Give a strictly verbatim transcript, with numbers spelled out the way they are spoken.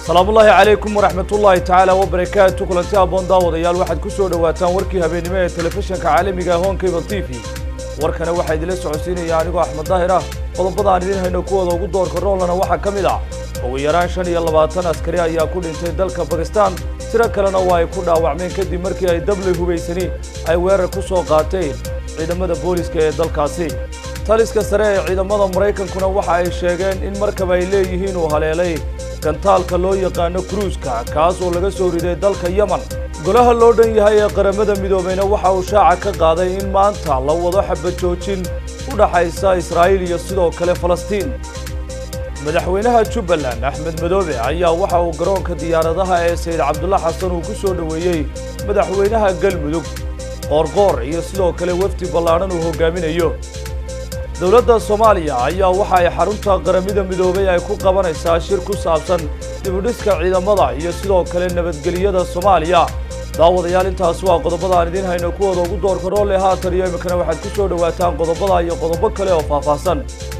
السلام الله عليكم ورحمة الله تعالى وبركاته. كلنتي أبون داود يال واحد كسر دواتان وركي هبيني من التلفزيون كعالمي جاهون كيبل تيفي وركنا واحد لسه عسيني يعني جو أحمد ظاهرة وضبط عن ذي هنا كود وجود دور كرول أنا واحد كمدا ويران شن يلا باتنا عسكرية يأكل إنتي دلك باكستان ترى كلنا واي كودا وعمين كدي مركي أي دبل هو بيسني أي وير كوسو قاتين إذا ماذا بوليس كدلك عسي ثالث كسرية إذا ماذا مريكان كنا واحد شيئين إن مركب إليه هنا وهالي كنتالka loo yaqaano cruise-ka kaas oo laga soo riday dalka Yemen golaha loo dhan yahay ee qaramada midoobeyna waxa uu shaaca ka qaaday in maanta la wado xabad joojin u dhaxaysa Israa'iil iyo sidoo kale Falastiin madaxweynaha Jubbaland Axmed Madoobe ayaa waxa uu garoonka diyaaradaha ee Sayid Cabdulla Xasan uu ku soo dhaweeyay madaxweynaha Galmudug Qoorqoor iyo sidoo kale wafdi ballaaran uu hogaaminayo dowladda Soomaaliya ayaa waxa ay xarunta qaramada midoobay ay ku qabanaysaa shir ku saabsan dib u dhiska ciidamada iyo sidoo kale nabadgelyada Soomaaliya daawadayaal intaas waa qodobada aan idin hayno kuwada ugu door karo leh haatan iyo imkana waxaad ku soo dhawaataan qodobada iyo qodobo kale oo faahfaahsan